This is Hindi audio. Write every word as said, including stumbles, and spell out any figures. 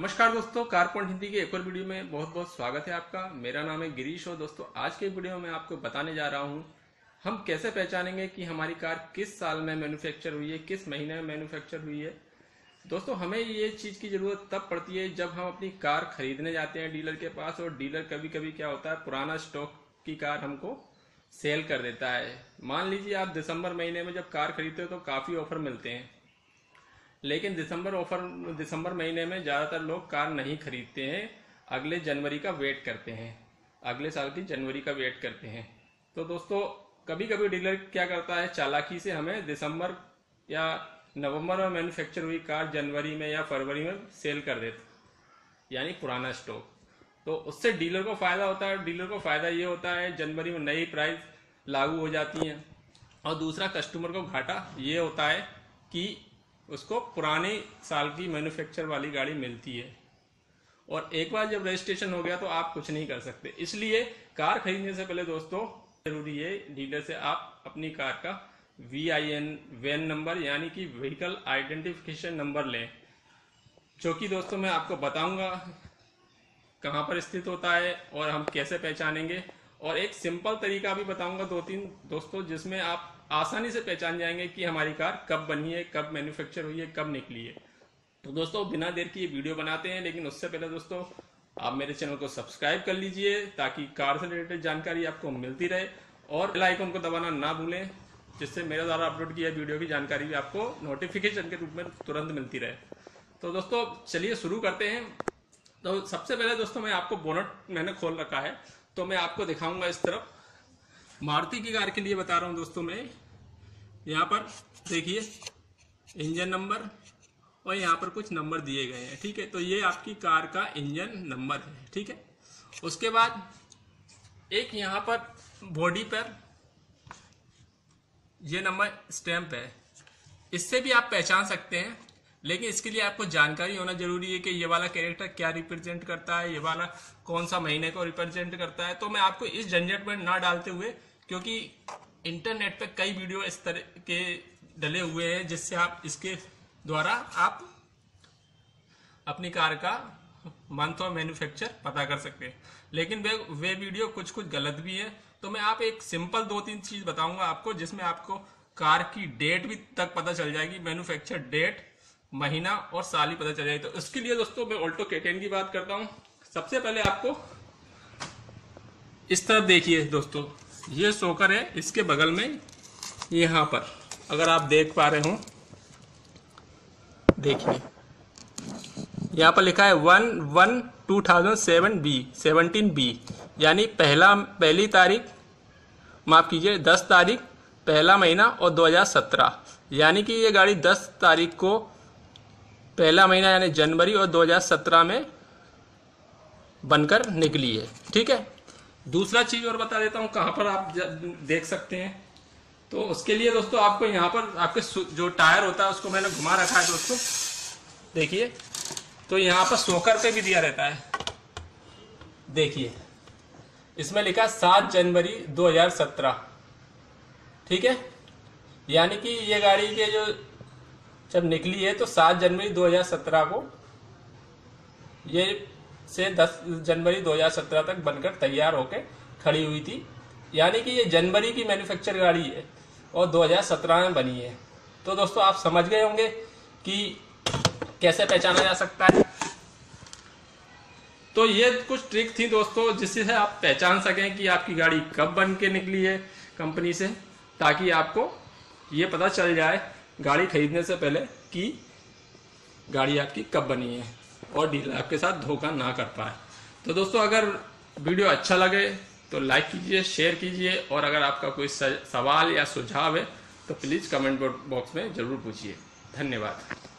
नमस्कार दोस्तों, कार पॉइंट हिंदी के एक और वीडियो में बहुत बहुत स्वागत है आपका। मेरा नाम है गिरीश और दोस्तों आज के वीडियो में आपको बताने जा रहा हूं हम कैसे पहचानेंगे कि हमारी कार किस साल में मैन्युफैक्चर हुई है, किस महीने में मैन्युफैक्चर हुई है। दोस्तों हमें ये चीज़ की ज़रूरत तब पड़ती है जब हम अपनी कार खरीदने जाते हैं डीलर के पास, और डीलर कभी कभी क्या होता है पुराना स्टॉक की कार हमको सेल कर देता है। मान लीजिए आप दिसंबर महीने में जब कार खरीदते हो तो काफ़ी ऑफर मिलते हैं, लेकिन दिसंबर ऑफर दिसंबर महीने में ज़्यादातर लोग कार नहीं खरीदते हैं, अगले जनवरी का वेट करते हैं, अगले साल की जनवरी का वेट करते हैं। तो दोस्तों कभी कभी डीलर क्या करता है, चालाकी से हमें दिसंबर या नवंबर में मैन्युफैक्चर हुई कार जनवरी में या फरवरी में सेल कर देता, यानी पुराना स्टॉक। तो उससे डीलर को फ़ायदा होता है। डीलर को फ़ायदा ये होता है जनवरी में नई प्राइस लागू हो जाती हैं, और दूसरा कस्टमर को घाटा ये होता है कि उसको पुराने साल की मैन्युफैक्चर वाली गाड़ी मिलती है, और एक बार जब रजिस्ट्रेशन हो गया तो आप कुछ नहीं कर सकते। इसलिए कार खरीदने से पहले दोस्तों जरूरी है डीलर से आप अपनी कार का V I N van number यानी कि व्हीकल आइडेंटिफिकेशन नंबर लें, जो कि दोस्तों मैं आपको बताऊंगा कहाँ पर स्थित होता है और हम कैसे पहचानेंगे, और एक सिंपल तरीका भी बताऊंगा दो तीन दोस्तों, जिसमें आप आसानी से पहचान जाएंगे कि हमारी कार कब बनी है, कब मैन्युफैक्चर हुई है, कब निकली है। तो दोस्तों बिना देर की ये वीडियो बनाते हैं, लेकिन उससे पहले दोस्तों आप मेरे चैनल को सब्सक्राइब कर लीजिए ताकि कार से रिलेटेड जानकारी आपको मिलती रहे, और बेल आइकन को दबाना ना भूलें, जिससे मेरे द्वारा अपलोड किया वीडियो की जानकारी भी आपको नोटिफिकेशन के रूप में तुरंत मिलती रहे। तो दोस्तों चलिए शुरू करते हैं। तो सबसे पहले दोस्तों मैं आपको बोनट मैंने खोल रखा है, तो मैं आपको दिखाऊंगा इस तरफ। मारुति की कार के लिए बता रहा हूं दोस्तों, मैं यहाँ पर देखिए इंजन नंबर और यहाँ पर कुछ नंबर दिए गए हैं, ठीक है। तो ये आपकी कार का इंजन नंबर है, ठीक है। उसके बाद एक यहाँ पर बॉडी पर ये नंबर स्टैंप है, इससे भी आप पहचान सकते हैं, लेकिन इसके लिए आपको जानकारी होना जरूरी है कि ये वाला कैरेक्टर क्या रिप्रेजेंट करता है, ये वाला कौन सा महीने को रिप्रेजेंट करता है। तो मैं आपको इस झंझट में ना डालते हुए, क्योंकि इंटरनेट पे कई वीडियो इस तरह के डले हुए हैं जिससे आप इसके द्वारा आप अपनी कार का मंथ और मैन्युफैक्चर पता कर सकते हैं, लेकिन वे वे वीडियो कुछ कुछ गलत भी है। तो मैं आप एक सिंपल दो तीन चीज बताऊंगा आपको, जिसमें आपको कार की डेट भी तक पता चल जाएगी, मैन्युफैक्चर डेट, महीना और साल ही पता चल जाएगी। तो इसके लिए दोस्तों मैं ऑल्टो के टेन की बात करता हूं। सबसे पहले आपको इस तरफ देखिए दोस्तों, ये शोकर है, इसके बगल में यहाँ पर अगर आप देख पा रहे हो, देखिए यहाँ पर लिखा है one one two thousand seven B seventeen B, यानी पहला पहली तारीख माफ कीजिए दस तारीख पहला महीना और दो हजार सत्रह, यानी कि ये गाड़ी दस तारीख को पहला महीना यानी जनवरी और दो हजार सत्रह में बनकर निकली है, ठीक है। दूसरा चीज और बता देता हूं कहां पर आप देख सकते हैं। तो उसके लिए दोस्तों आपको यहां पर आपके जो टायर होता है उसको मैंने घुमा रखा है दोस्तों, देखिए। तो यहां पर शोकर पे भी दिया रहता है, देखिए इसमें लिखा सात जनवरी दो हजार सत्रह, ठीक है। यानी कि ये गाड़ी के जो जब निकली है तो सात जनवरी दो हजार सत्रह को ये से दस जनवरी दो हजार सत्रह तक बनकर तैयार होकर खड़ी हुई थी, यानी कि ये जनवरी की मैन्युफैक्चर गाड़ी है और दो हजार सत्रह में बनी है। तो दोस्तों आप समझ गए होंगे कि कैसे पहचाना जा सकता है। तो ये कुछ ट्रिक थी दोस्तों, जिससे आप पहचान सकें कि आपकी गाड़ी कब बन के निकली है कंपनी से, ताकि आपको ये पता चल जाए गाड़ी खरीदने से पहले कि गाड़ी आपकी कब बनी है और डीलर आपके साथ धोखा ना कर पाए। तो दोस्तों अगर वीडियो अच्छा लगे तो लाइक कीजिए, शेयर कीजिए, और अगर आपका कोई सवाल या सुझाव है तो प्लीज़ कमेंट बॉक्स में ज़रूर पूछिए। धन्यवाद।